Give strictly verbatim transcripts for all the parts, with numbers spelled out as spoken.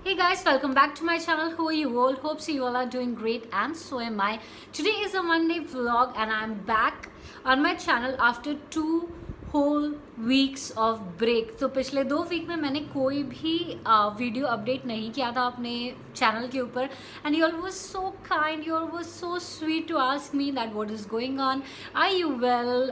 Hey guys, welcome back to my channel. Who are you all? Hope you all are doing great, and so am I. Today is a Monday vlog and I'm back on my channel after two whole weeks of break. तो पिछले दो week में मैंने कोई भी video update नहीं किया था अपने चैनल के ऊपर, and you all was so kind, you all was so sweet to ask me that what is going on, are you well,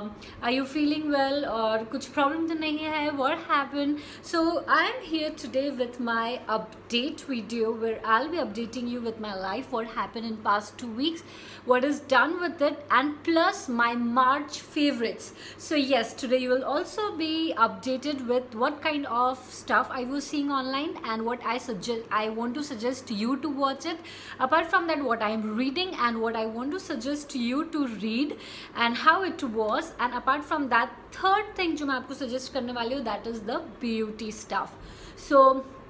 are you feeling well, और कुछ प्रॉब्लम तो नहीं है, what happened. So I am here today with my update video where I'll be updating you with my life, what happened in past two weeks, what is done with it, and plus my March favorites. So yes, today you will also be updated with what kind of stuff I was seeing online and what I suggest I want to suggest you to watch it. Apart from that, what I am reading and what I want to suggest you to read and how it was. And apart from that, third thing जो मैं आपको suggest करने वाली हूँ, that is the beauty stuff. So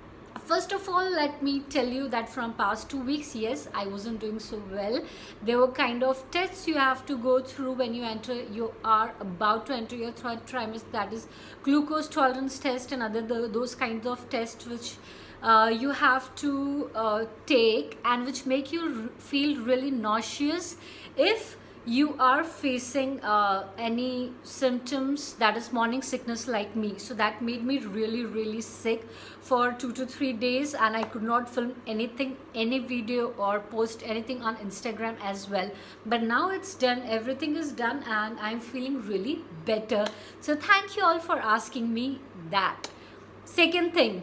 first of all, let me tell you that from past two weeks, yes, I wasn't doing so well. There were kind of tests you have to go through when you enter, you are about to enter your third trimester, that is glucose tolerance test and other the, those kinds of tests which uh, you have to uh, take and which make you feel really nauseous if you are facing uh, any symptoms, that is morning sickness like me. So that made me really really sick for two to three days, and I could not film anything, any video or post anything on Instagram as well. But now it's done, everything is done, and I'm feeling really better. So thank you all for asking me that. Second thing,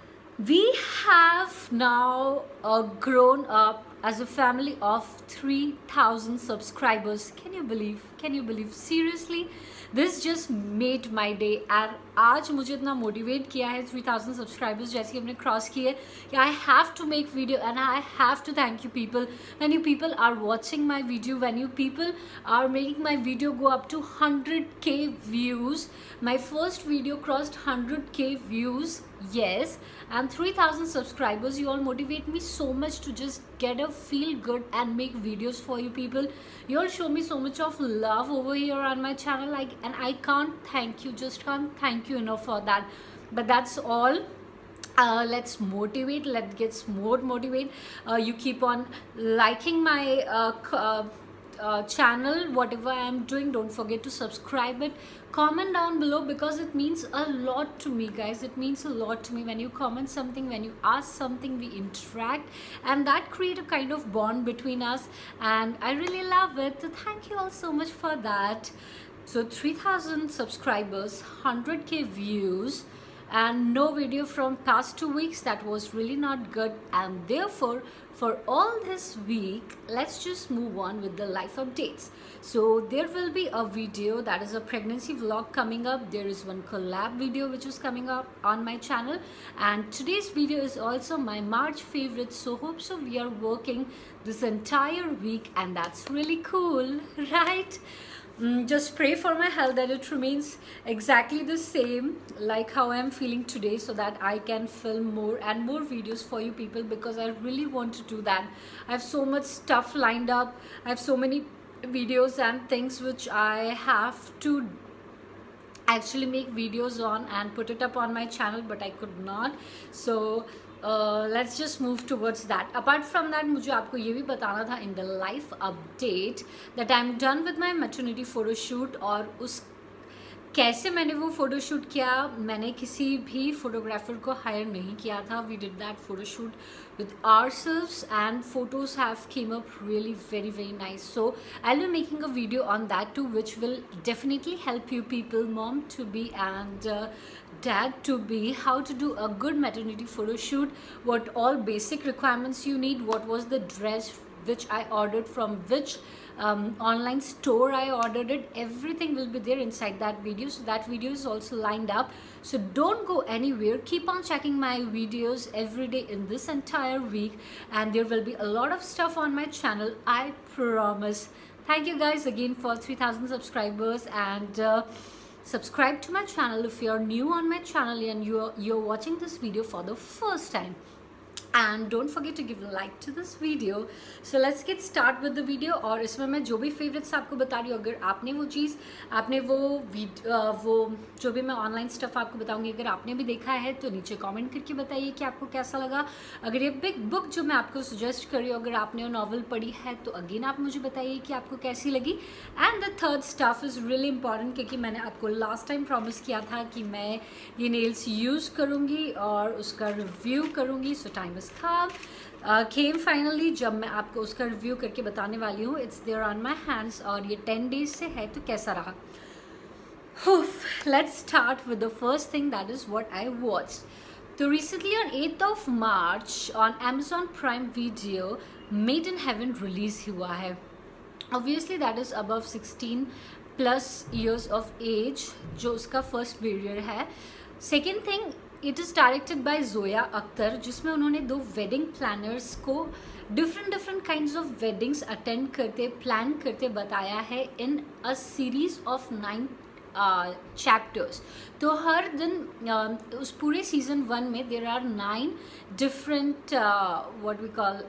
we have now uh, grown up as a family of three thousand subscribers. Can you believe? Can you believe? Seriously, this just made my day. And आज मुझे इतना motivate किया है three thousand subscribers जैसे कि हमने cross किए. I have to make video and I have to thank you people. When you people are watching my video, when you people are making my video go up to one hundred K views. My first video crossed one hundred K views. Yes, and three thousand subscribers. You all motivate me so much to just get a feel good and make videos for you people. You all show me so much of love over here on my channel, like, and I can't thank you, just can't thank you enough for that. But that's all. Uh, let's motivate, let's get more motivate. Uh, you keep on liking my uh, uh, Uh, channel, whatever I am doing. Don't forget to subscribe it, comment down below, because it means a lot to me guys. It means a lot to me when you comment something, when you ask something, we interact, and that create a kind of bond between us, and I really love it. So thank you all so much for that. So three thousand subscribers, one hundred K views, and no video from past two weeks. That was really not good, and therefore for all this week, let's just move on with the life updates. So there will be a video, that is a pregnancy vlog coming up. There is one collab video which is coming up on my channel, and today's video is also my March favorite. So hope so we are working this entire week, and that's really cool, right? Mm, just pray for my health, that it remains exactly the same like how I am feeling today, so that I can film more and more videos for you people, because I really want to do that. I have so much stuff lined up. I have so many videos and things which I have to actually make videos on and put it up on my channel, but I could not. So Uh, let's just move towards that. Apart from that, मुझे आपको ये भी बताना था in the life update that I'm done with my maternity photo shoot. और उस कैसे मैंने वो फ़ोटो शूट किया, मैंने किसी भी फोटोग्राफर को हायर नहीं किया था. We did that photo shoot with ourselves, and photos have came up really very very nice. So I'll be making a video on that too, which will definitely help you people, mom to be and uh, dad to be, how to do a good maternity photo shoot, what all basic requirements you need, what was the dress which I ordered, from which um, online store I ordered it. Everything will be there inside that video. So that video is also lined up. So don't go anywhere. Keep on checking my videos every day in this entire week, and there will be a lot of stuff on my channel, I promise. Thank you guys again for three thousand subscribers, and uh, subscribe to my channel if you are new on my channel and you're you're watching this video for the first time. and don't forget to give a like to this video. So let's get start with the video. और इसमें मैं जो भी favorites आपको बता रही हूँ, अगर आपने वो चीज़ आपने वो वो जो भी मैं ऑनलाइन स्टफ आपको बताऊंगी, अगर आपने भी देखा है तो नीचे कमेंट करके बताइए कि आपको कैसा लगा. अगर ये बिग बुक जो मैं आपको सजेस्ट कर रही हूँ, अगर आपने वो नॉवल पढ़ी है तो अगेन आप मुझे बताइए कि आपको कैसी लगी. And the third stuff is really important, क्योंकि मैंने आपको लास्ट टाइम प्रॉमिस किया था कि मैं ये नेल्स यूज़ करूँगी और उसका रिव्यू करूँगी. So time is come came finally, जब मैं आपको उसका रिव्यू करके बताने वाली हूँ. It's there on my hands और ये टेन डेज से है, तो कैसा रहा. Let's start with the first thing, that is what I watched. So recently on eighth of March on Amazon Prime Video, Made in Heaven release हुआ है. Obviously that is above sixteen plus years of age, जो उसका first barrier है. Second thing, it is directed by Zoya Akhtar, जिसमें उन्होंने दो wedding planners को different different kinds of weddings attend करते plan करते बताया है in a series of nine chapters. तो हर दिन uh, उस पूरे सीजन वन में there are nine different what we call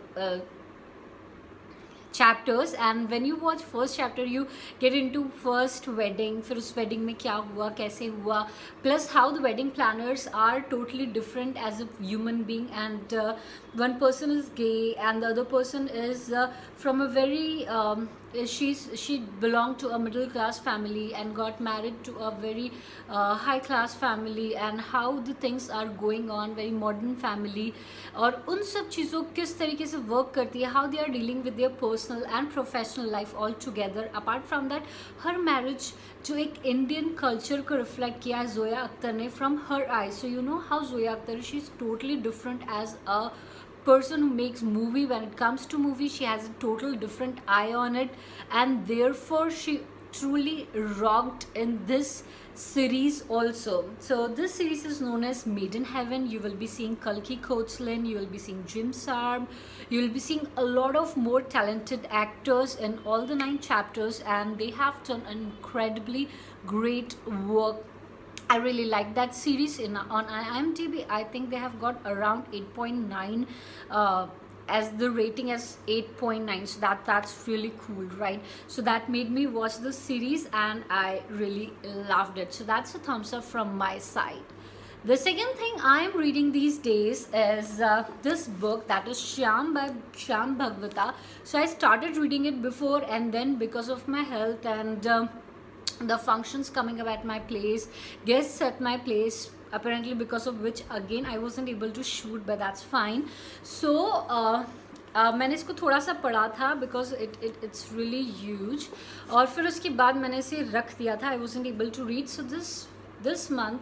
chapters, and when you watch first chapter you get into first wedding, फिर उस wedding में क्या हुआ, कैसे हुआ, plus how the wedding planners are totally different as a human being, and uh, one person is gay and the other person is uh, from a very um, she's she belonged to a middle class family and got married to a very uh, high class family, and how the things are going on, very modern family, और उन सब चीज़ों किस तरीके से work करती है, how they are dealing with their personal and professional life all together. Apart from that, her marriage जो एक इंडियन कल्चर को रिफ्लेक्ट किया है जोया अख्तर ने from her eyes. So you know how Zoya Akhtar, she's totally different as a person who makes movie. When it comes to movie, she has a total different eye on it, and therefore she truly rocked in this series also. So this series is known as Made in Heaven. You will be seeing Kalki Koechlin, you will be seeing Jim Sarb, you will be seeing a lot of more talented actors in all the nine chapters, and they have done incredibly great work. I really like that series. In on IMDb, I think they have got around eight point nine uh, as the rating as eight point nine, so that that's really cool, right? So that made me watch the series and I really loved it. So that's a thumbs up from my side. The second thing I am reading these days is uh, this book, that is Shyam by Shyam Bhagvata. So I started reading it before, and then because of my health and um, the functions coming up at my place, guests at my place, apparently because of which again I wasn't able to shoot, but that's fine. So uh, uh, मैंने इसको थोड़ा सा पढ़ा था because it, it it's really huge, और फिर उसके बाद मैंने इसे रख दिया था. I wasn't able to read. So this this month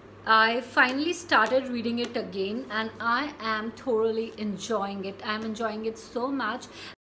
I finally started reading it again, and I am thoroughly enjoying it. I am enjoying it so much.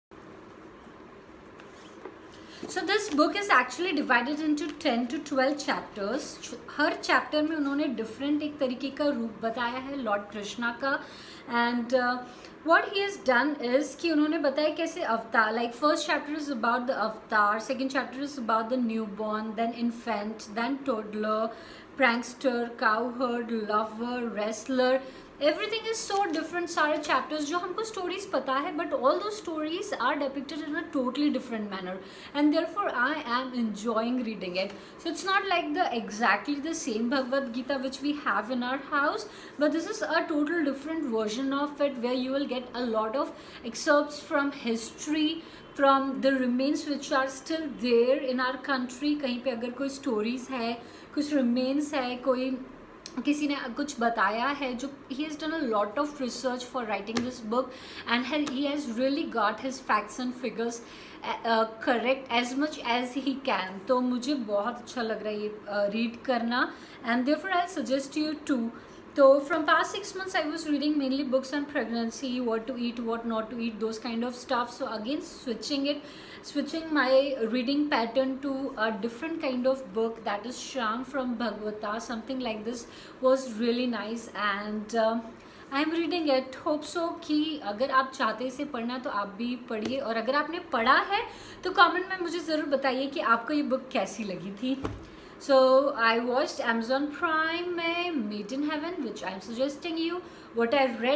So this book is actually divided into ten to twelve chapters. Her chapter में उन्होंने different एक तरीके का रूप बताया है Lord Krishna का, and uh, what he has done is कि उन्होंने बताया कैसे अवतार, like first chapter is about the avatar, second chapter is about the newborn, then infant, then toddler, prankster, cowherd, lover, wrestler. Everything is so different. सारे chapters जो हमको stories पता है, but all those stories are depicted in a totally different manner, and therefore I am enjoying reading it. So it's not like the exactly the same Bhagavad Gita which we have in our house, but this is a total different version of it, where you will get a lot of excerpts from history, from the remains which are still there in our country. कहीं पे अगर कोई stories है, कुछ remains है, कोई किसी ने कुछ बताया है, जो he has done a lot of research for writing this book, and he has really got his facts and figures uh, correct as much as he can. तो मुझे बहुत अच्छा लग रहा है ये read करना, and therefore I'll suggest you too. So from past six months I was reading mainly books on pregnancy, what to eat, what not to eat, those kind of stuff. So again switching it, switching my reading pattern to a different kind of book, that is Shyam from Bhagvata. Something like this was really nice, and uh, I am reading it. Hope so कि अगर आप चाहते इसे पढ़ना तो आप भी पढ़िए, और अगर आपने पढ़ा है तो कमेंट में मुझे ज़रूर बताइए कि आपको ये बुक कैसी लगी थी. So I watched Amazon Prime में Made in Heaven, which I'm suggesting you. What I read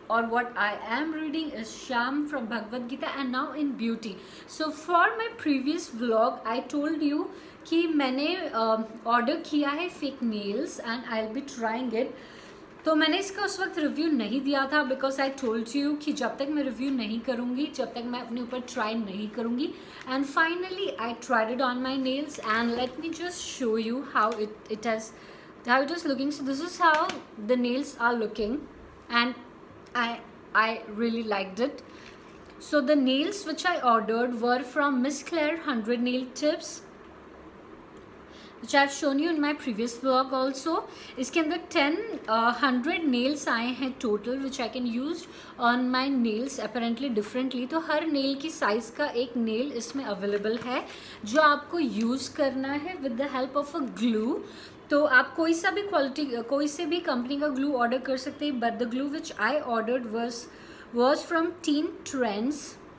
or what I am reading is Sham from Bhagvat and now in beauty. So for my previous vlog I told you कि मैंने order uh, किया है fake nails and I will be trying it. तो मैंने इसका उस वक्त review नहीं दिया था बिकॉज आई टोल्ड यू कि जब तक मैं रिव्यू नहीं करूँगी, जब तक मैं अपने ऊपर ट्राई नहीं करूँगी. And finally I tried it on my nails and let me just show you how it it has how it is looking. So this is how the nails are looking and I I really liked it. So the nails which I ordered were from Miss Claire one hundred nail tips which I have shown you in my previous vlog also. इसके अंदर ten uh, hundred nails आए हैं total which I can use on my nails apparently differently. तो हर nail की size का एक nail इसमें available है जो आपको use करना है with the help of a glue. तो आप कोई सा भी क्वालिटी कोई से भी कंपनी का ग्लू ऑर्डर कर सकते हैं but the glue which I ordered was was from Teen Trends.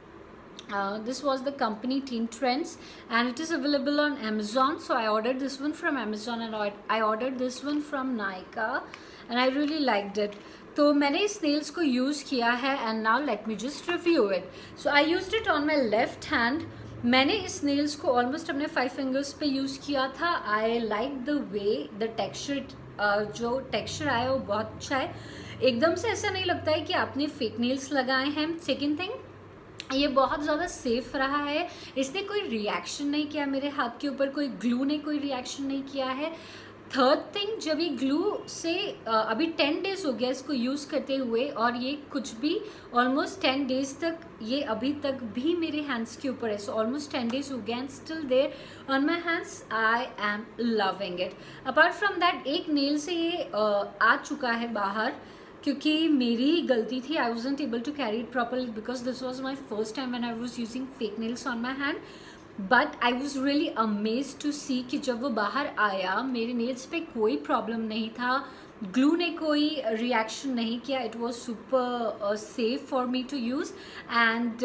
This was the company Teen Trends and it is available on Amazon. So I ordered this one from Amazon and I ordered this one from Nykaa and I really liked it. तो मैंने इस nails को use किया है and now let me just review it. So I used it on my left hand. मैंने इस nails को almost अपने फाइव फिंगर्स पे यूज़ किया था. I like the way the texture, जो टेक्सचर आया वो बहुत अच्छा है. एकदम से ऐसा नहीं लगता है कि आपने फेक नेल्स लगाए हैं. सेकेंड थिंग, ये बहुत ज़्यादा सेफ रहा है. इसने कोई रिएक्शन नहीं किया मेरे हाथ के ऊपर, कोई ग्लू ने कोई रिएक्शन नहीं किया है. थर्ड थिंग, जब ये ग्लू से अभी टेन डेज़ हो गया इसको यूज़ करते हुए और ये कुछ भी ऑलमोस्ट टेन डेज़ तक ये अभी तक भी मेरे हैंड्स के ऊपर है. सो ऑलमोस्ट टेन डेज़ हो गया and still there on my hands. I am loving it. Apart from that एक नेल से ये uh, आ चुका है बाहर क्योंकि मेरी गलती थी. I wasn't able to carry it properly because this was my first time when I was using fake nails on my hand. But I was really amazed to see कि जब वो बाहर आया मेरे नेल्स पे कोई प्रॉब्लम नहीं था. ग्लू ने कोई रिएक्शन नहीं किया. It was super safe for me to use and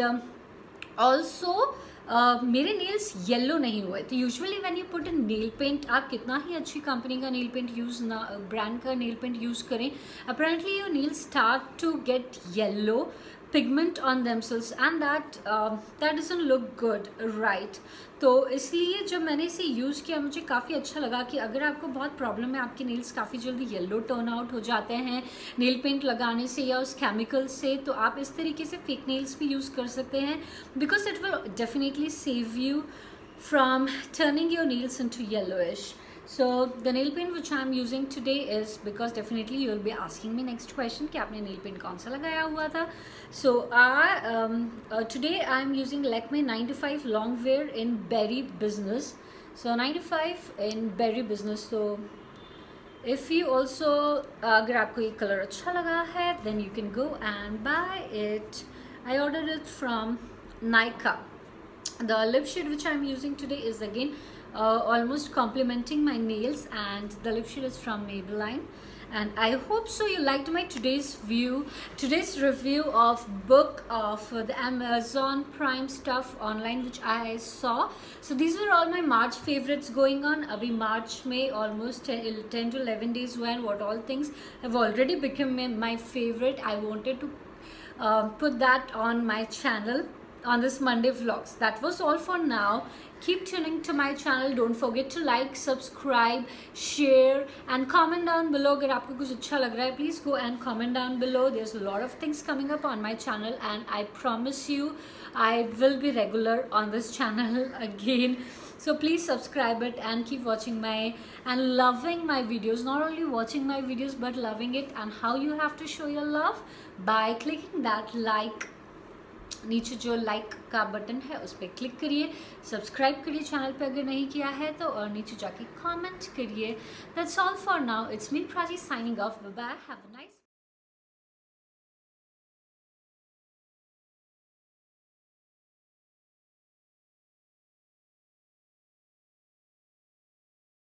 also मेरे नेल्स येलो नहीं हुए. तो usually when you put in nail paint, आप कितना ही अच्छी कंपनी का नेल पेंट यूज़ ना ब्रांड का नेल पेंट यूज़ करें, apparently your nails start to get yellow pigment on themselves and that uh, that doesn't look good, right? तो इसलिए जब मैंने इसे यूज़ किया मुझे काफ़ी अच्छा लगा कि अगर आपको बहुत प्रॉब्लम है, आपके नेल्स काफ़ी जल्दी येलो टर्न आउट हो जाते हैं नेल पेंट लगाने से या उस केमिकल से, तो आप इस तरीके से फेक नेल्स भी यूज़ कर सकते हैं because it will definitely save you from turning your nails into yellowish. So the nail paint which I am using today is because definitely you will be asking me next question कि आपने nail paint कौन सा लगाया हुआ था. So I um, uh, today I am using Lakme ninety-five long wear in Berry Business. So ninety-five in Berry Business. So if you also uh, अगर आपको ये कलर अच्छा लगा है then you can go and buy it. I ordered it from Nykaa. The lip shade which I am using today is again Uh, almost complementing my nails and the lip shade is from Maybelline. And I hope so you liked my today's view, today's review of book of uh, the Amazon Prime stuff online which I saw. So these were all my March favorites going on. Abhi March में almost ten to eleven days हुए and what all things have already become my favorite. I wanted to uh, put that on my channel on this Monday vlogs. That was all for now. Keep tuning to my channel. Don't forget to like, subscribe, share and comment down below. अगर आपको कुछ अच्छा लग रहा है please go and comment down below. There's a lot of things coming up on my channel and I promise you I will be regular on this channel again. So please subscribe it and keep watching my and loving my videos. Not only watching my videos but loving it. And how you have to show your love by clicking that like, नीचे जो like का button है उस पर click करिए, subscribe करिए channel पे अगर नहीं किया है तो, और नीचे जाके कमेंट करिए. That's all for now. It's me Prachi signing off. Bye bye. Have a nice